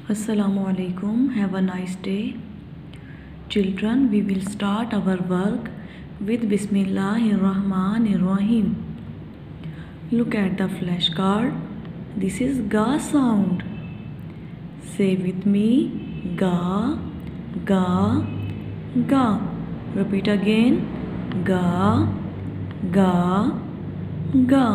Assalamualaikum. Have a nice day. Children, we will start our work with Bismillahirrahmanirrahim. Look at the flashcard. This is ga sound. Say with me, ga, ga, ga. Repeat again, ga, ga, ga.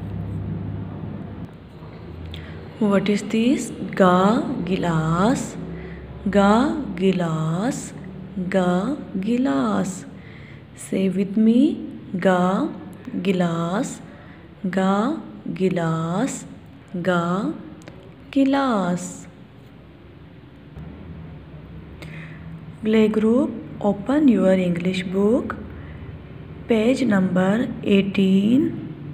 What is this? Ga gilas, ga gilas, ga gilas. Say with me, ga gilas, ga gilas, ga gilas. Playgroup, open your English book, page number 18.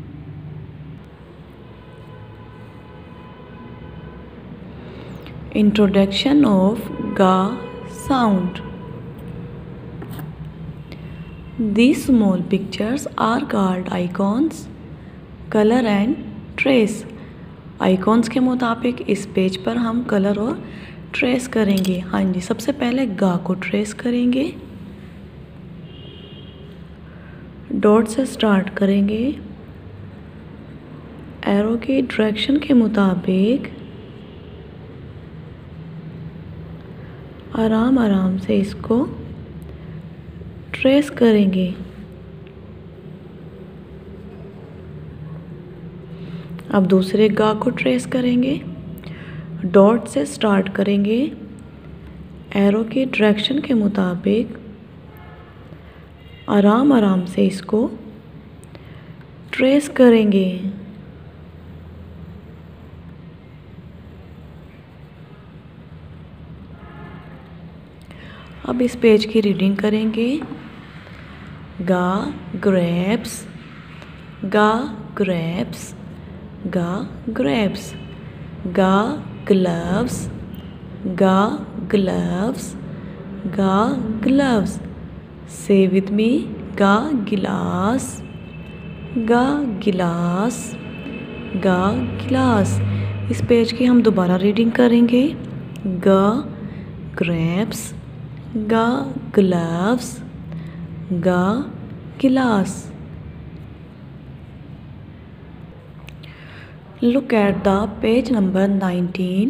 Introduction of ga sound. These small pictures are called icons, color and trace. Icons के मुताबिक इस page पर हम colour और trace करेंगे। हाँ जी, सबसे पहले गा को ट्रेस करेंगे, डॉट से स्टार्ट करेंगे, एरो की डायरेक्शन के मुताबिक आराम आराम से इसको ट्रेस करेंगे। अब दूसरे गा को ट्रेस करेंगे, डॉट से स्टार्ट करेंगे, एरो की डायरेक्शन के मुताबिक आराम आराम से इसको ट्रेस करेंगे। अब इस पेज की रीडिंग करेंगे। गा ग्रेप्स, गा ग्रेप्स, गा ग्रेप्स, गा ग्लव्स, गा ग्लव्स, गा ग्लव्स। से विथ मी, गा गिलास, गा गिलास, गा गिलास। इस पेज की हम दोबारा रीडिंग करेंगे। गा ग्रेप्स, गा ग्लव्स, गा glass. Look at the page number 19।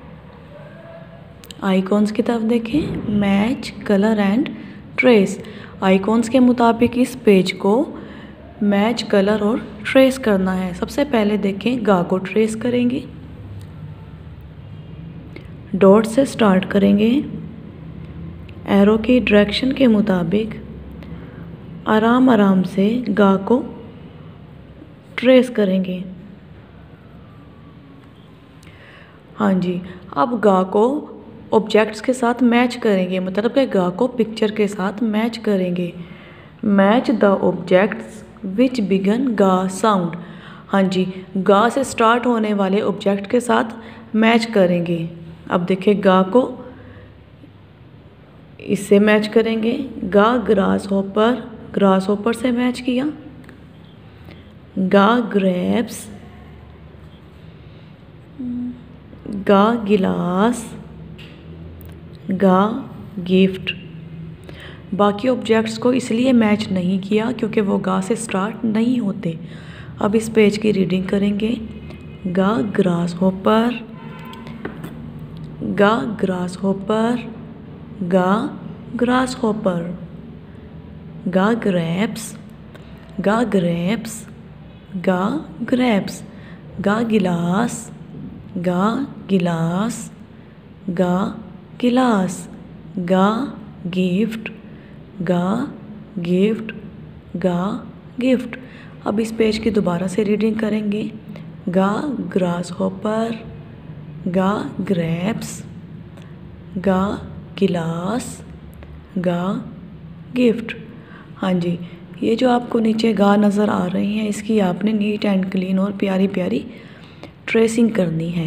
Icons की तरफ देखें। Match, colour and trace. Icons के मुताबिक इस पेज को मैच, कलर और ट्रेस करना है। सबसे पहले देखें, गा को ट्रेस करेंगे, डॉट से स्टार्ट करेंगे, एरो की डायरेक्शन के मुताबिक आराम आराम से गा को ट्रेस करेंगे। हाँ जी, अब गा को ऑब्जेक्ट्स के साथ मैच करेंगे, मतलब कि गा को पिक्चर के साथ मैच करेंगे। Match the objects which begin गा साउंड। हाँ जी, गा से स्टार्ट होने वाले ऑब्जेक्ट के साथ मैच करेंगे। अब देखिए, गा को इससे मैच करेंगे। गा ग्रास हॉपर, ग्रास हॉपर से मैच किया। गा ग्रेप्स, गा गिलास, गा गिफ्ट। बाकी ऑब्जेक्ट्स को इसलिए मैच नहीं किया क्योंकि वो गा से स्टार्ट नहीं होते। अब इस पेज की रीडिंग करेंगे। गा ग्रास हॉपर, गा ग्रास हॉपर, गा ग्रास हॉपर, गा ग्रेप्स, गा ग्रेप्स, गा ग्रेप्स, गा गिलास, गा गिलास, गा गिलास, गा गिफ्ट, गा गिफ्ट, गा गिफ्ट। अब इस पेज की दोबारा से रीडिंग करेंगे। गा ग्रास हॉपर, गा ग्रेप्स, गा गिलास, गा गिफ्ट। हाँ जी, ये जो आपको नीचे गा नज़र आ रही हैं, इसकी आपने नीट एंड क्लीन और प्यारी प्यारी ट्रेसिंग करनी है।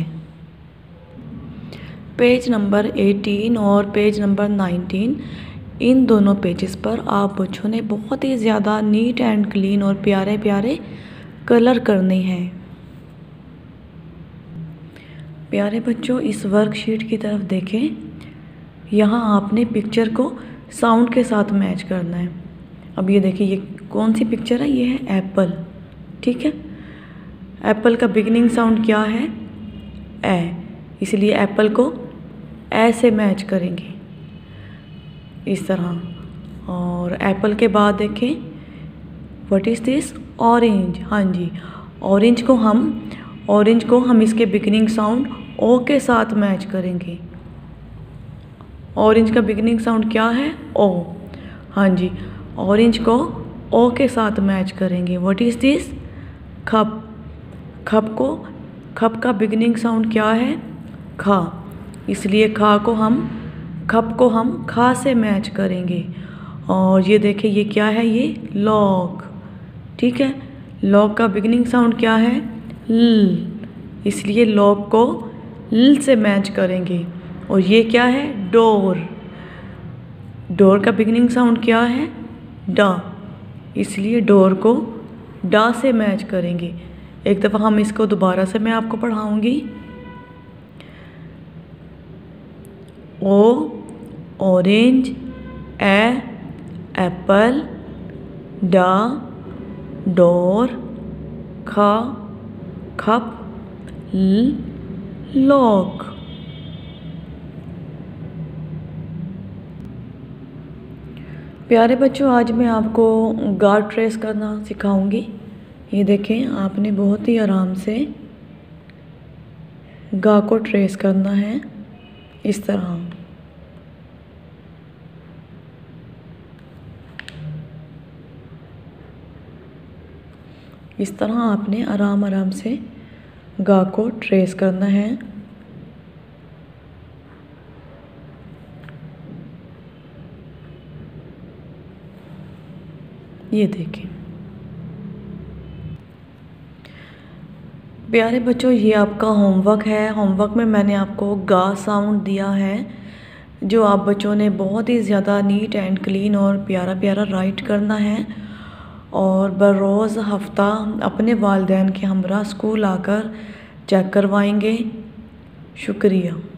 पेज नंबर 18 और पेज नंबर 19, इन दोनों पेजेस पर आप बच्चों ने बहुत ही ज़्यादा नीट एंड क्लीन और प्यारे प्यारे कलर करने हैं। प्यारे बच्चों, इस वर्कशीट की तरफ देखें। यहाँ आपने पिक्चर को साउंड के साथ मैच करना है। अब ये देखिए, ये कौन सी पिक्चर है? ये है एप्पल। ठीक है, एप्पल का बिगिनिंग साउंड क्या है? ए, इसलिए एप्पल को ए से मैच करेंगे इस तरह। और एप्पल के बाद देखें, व्हाट इज़ दिस? ऑरेंज। हाँ जी, ऑरेंज को हम इसके बिगिनिंग साउंड ओ के साथ मैच करेंगे। ऑरेंज का बिगिनिंग साउंड क्या है? ओ। हाँ जी, ऑरेंज को ओ के साथ मैच करेंगे। What is this? Cup. Cup का बिगिनिंग साउंड क्या है? खा, इसलिए खप को हम खा से मैच करेंगे। और ये देखिए, ये क्या है? ये लॉग। ठीक है, लॉग का बिगिनिंग साउंड क्या है? ल, इसलिए लॉग को ल से मैच करेंगे। और ये क्या है? डोर। डोर का बिगिनिंग साउंड क्या है? डा, इसलिए डोर को डा से मैच करेंगे। एक दफ़ा हम इसको दोबारा से मैं आपको पढ़ाऊंगी। ओ ऑरेंज, ए एप्पल, डा डोर, खा खप, ल लॉग। प्यारे बच्चों, आज मैं आपको गा ट्रेस करना सिखाऊंगी। ये देखें, आपने बहुत ही आराम से गा को ट्रेस करना है इस तरह। इस तरह आपने आराम से गा को ट्रेस करना है। ये देखें प्यारे बच्चों, ये आपका होमवर्क है। होमवर्क में मैंने आपको गा साउंड दिया है, जो आप बच्चों ने बहुत ही ज़्यादा नीट एंड क्लीन और प्यारा प्यारा राइट करना है। और बरोज़ हफ्ता अपने वालिदैन के हमरा स्कूल आकर चेक करवाएंगे। शुक्रिया।